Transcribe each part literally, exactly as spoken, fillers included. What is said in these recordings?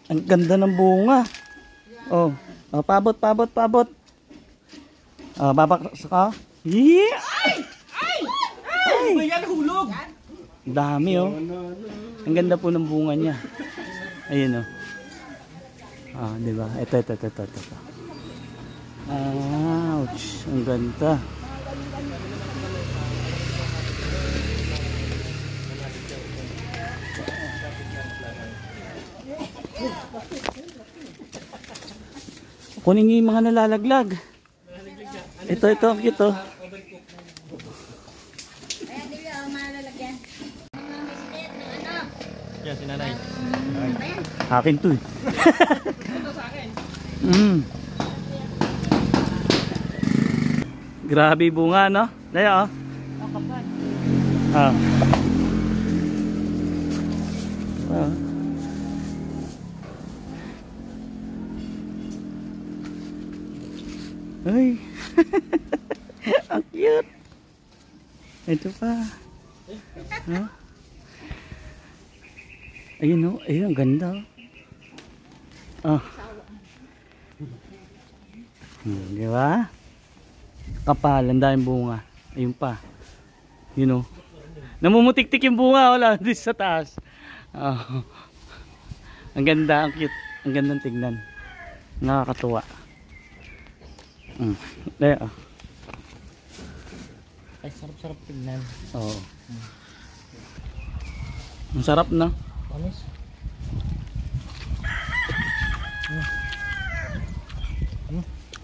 Ang ganda ng bunga. Oh, oh pabot, pabot, pabot. Oh, babaksa ka. Yeah! Ay! Ay! Ay! Ay! Yan hulog. Dami oh. Ang ganda po ng bunga niya. Ayun oh. Ah, di ba? Ito, ito, ito, ito, ito. Ouch! Ang ganda. Kunin niyo yung mga nalalaglag. Ito, ito, ito. Yan, si nanay. Akin to eh. mm. Grabe bunga, no? Daya, oh. Ah. Ah. Ay. Ang cute. Ito pa. Huh? Ayun oh, ayun ang ganda. Oh. Hmm, di ba? Kapal, ang daming bunga. Ayun pa. Yun oh. Namumutik-tik yung bunga, wala dito sa taas. Oh. Ang ganda, ang cute. Ang gandang tignan. Nakakatuwa. Hmm. There, oh. Ay, sarap-sarap tignan. Oo. Oh. Ang sarap na. Amis. Hmm. Hmm.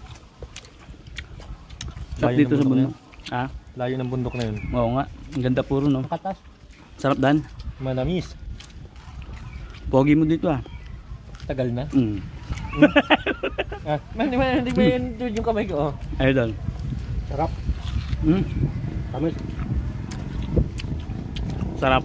Sarap dito sa bundok. Ha? Layo ng bundok na yun. Oo nga. Ang ganda puro, no? Makatas. Sarap, Dan. Manamis. Pogi mo dito, ah. Tagal na. Mm. Ah, man, di ba, di ba yun yung kamay ko, oh. Ayun, Dan. Sarap. Mm. Tamis. Sarap.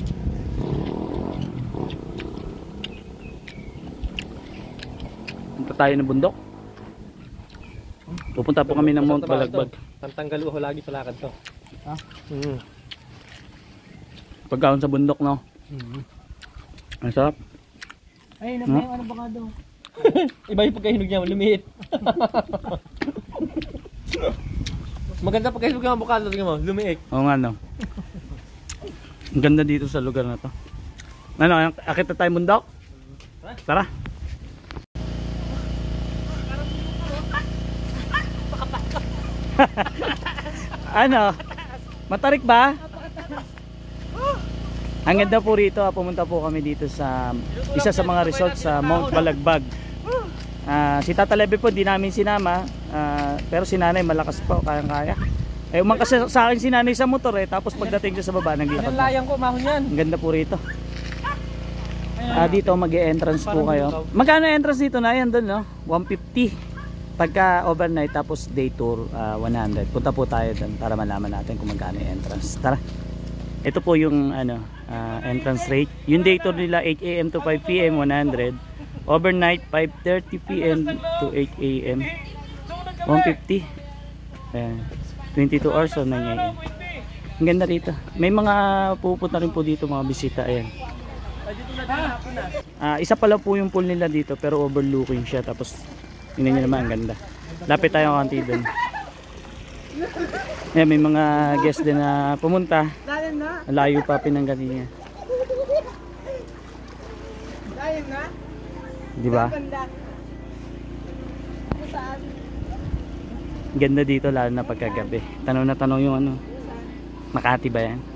Punta tayo ng bundok. Pupunta po kami ng Mount Balagbag. Tantanggal ko lagi sa lakad to. Ha? Mm. Pagkaon sa bundok, no? Mm. Ang sarap. Ay, naman yung ano ba nga daw? Iba yung pagkahinog niya, lumiit. Maganda pagkahinog ng avocado, tingnan mo, lumiit. Oo nga, no? Ang ganda dito sa lugar na to. Ano, akit na tayo bundok? Tara. Ano? Matarik ba? Ang ganda po rito, pumunta po kami dito sa isa sa mga resort sa Mount Balagbag. Uh, si Tata Lebe po, di namin sinama, uh, pero si Nanay malakas po, kayang-kaya. Eh, umangkas sa akin si Nanay sa motor eh, tapos pagdating siya sa baba, naglakad. Ang layang ko, mahon yan. Ang ganda po rito. Uh, dito mag-e-entrance po kayo. Magkano entrance dito na yan doon, no? one fifty. Pagka overnight, tapos day tour, uh, one hundred. Punta po tayo doon para malaman natin kung magkano yung entrance. Tara. Ito po yung ano, uh, entrance rate. Yung day tour nila eight A M to five P M one hundred. Overnight five thirty P M to eight A M one fifty. Ayan. twenty-two hours o nine A M. Ang ganda rito. May mga pupunta rin po dito mga bisita. Ayan. Uh, isa pala po yung pool nila dito pero overlooking siya. Tapos yun nyo naman ang ganda. Lapit tayo kanti doon. Ayan, may mga guest din na pumunta. Layo pa pinanggalingan. Diba? Ganda dito lalo na pagkagabi. Tanong na tanong yung ano, Makati ba yan?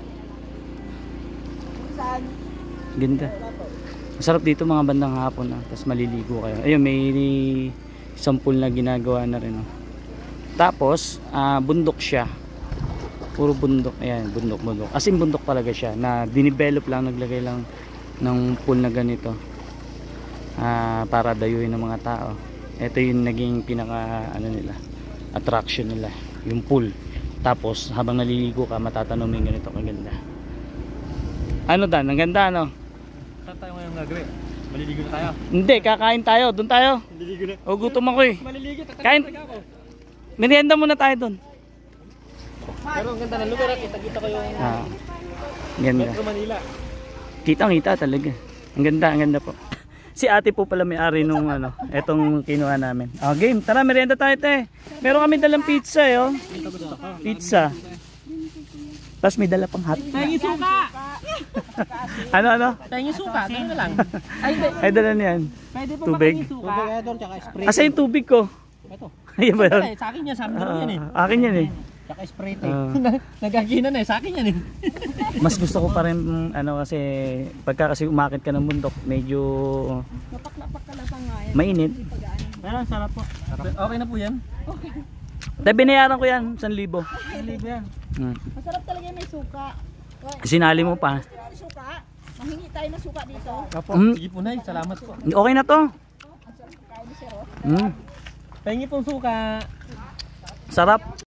Ganda. Masarap dito mga bandang hapon, ah. Tapos maliligo kayo. Ayun, may isang pool na ginagawa na rin, oh. Tapos uh, bundok siya. Puro bundok. Ayan, bundok bundok. As in bundok talaga siya na dinidevelop lang, naglagay lang ng pool na ganito. Uh, para dayuhin ng mga tao. Ito yung naging pinaka ano nila, attraction nila, yung pool. Tapos habang naliligo ka matatanong yung ganito kaganda. Ano Dan? Ang ganda, ano? Saan tayo ngayon gagawin? Maliligo na tayo? Hindi, kakain tayo. Doon tayo. Maliligo na. O gutom ako eh. Maliligo, kain. Merienda muna tayo doon. Pero ang ganda ng lugar, kita-kita ko yung ah, ganda. Metro Manila. Kitang kita talaga. Ang ganda, ang ganda po. Si ate po pala may-ari nung ano, etong kinuha namin. Oh, game. Tara, merienda tayo, te. Meron kami dalang pizza, eh, oh. Pizza. Tapos may dala pang hot. Tayong suka! Ano, ano? Tayong suka, ganun na lang. Ay, hindi. Ay, dala niyan. Pwede po Tubig. makingin suka. Tubig idol, tsaka spray. Asa yung tubig ko? Ito. Ayun ba yun? Ay, sa akin yan, sabi ko yan eh. Ah, akin yan, eh. Tsaka spray ito Ah. eh. Nagaginan eh, sa akin yan eh. Mas gusto ko pa rin, ano, kasi pagka kasi umakit ka ng bundok, medyo Napak-napak ka lang pa nga yan. mainit. Pero ang sarap po. Okay na po yan. Dahil binayaran ko yan, one libo. Libo yan. Hmm. Masarap talaga yung may suka. Sinali mo pa. Gusto ng suka? Mahingi tayo ng suka dito. Opo, Mm. sige po Nay, salamat po. Okay na to. Ang sarap kain ni Sir. Mm. Pahingi pong suka. Sarap.